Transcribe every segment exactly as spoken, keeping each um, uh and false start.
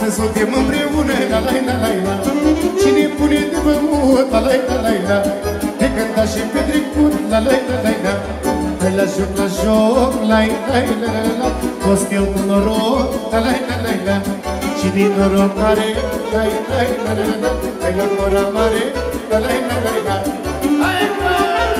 Astăzi o chem împreună, la la la la la. Cine pune de băut, la la la la la. De cânta și petrecut, la la la la la. Hai la joc, la joc, la la la la la. Costel cu noroc, la la la la la. Cine noroc are, la la la la la. Hai la cora mare, la la la la la. Hai mă!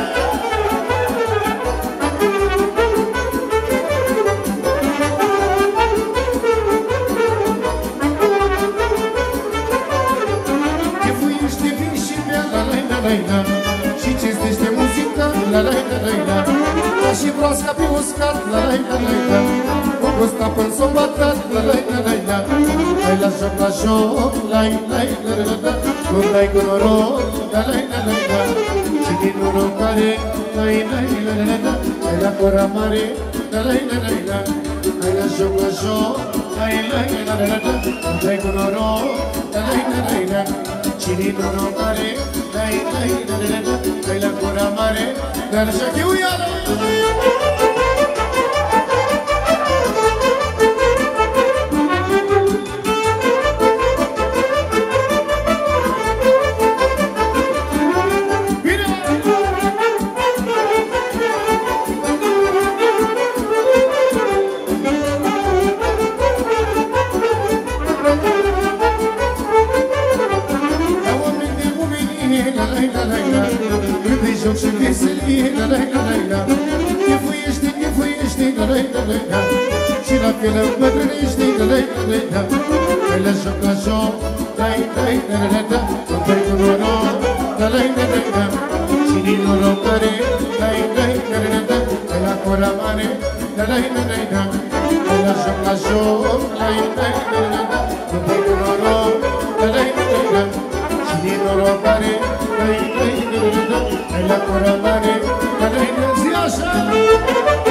Și cinstește muzica, la la la la la. Ca și broasca pe uscat, la la la la la. O gusta până s-o batat, la la la la la. Hai la joc, la joc, la la la la la. Nu dai cu noroc, la la la la la. Și din noroc care, la la la la la. Hai la cora mare, la la la la la. Hai la joc, la joc, la la la la la. Nu dai cu noroc, la la la la la. Și din noroc care, dai, dai, dai, dai, dai, dai la cura mare, dar așa că uială! Bine! Cât-i joc și veselie, la la la la la. Chefuiește, chefuiește, la la la la la. Și la fel îmbătrânește, la la la la la. Hai la joc, la joc, dai, dai, la la la la. Nu dai cu noroc, la la la la la. Și din noroc care, dai, dai, la la la la. Hai la cora mare, la la la la la. Hai la joc, la joc, dai, dai, la la la la. Nu dai cu noroc, la la la la la. Și din noroc care, dai, dai, la la la la. Hai la cora mare, la la la la. Zi așa!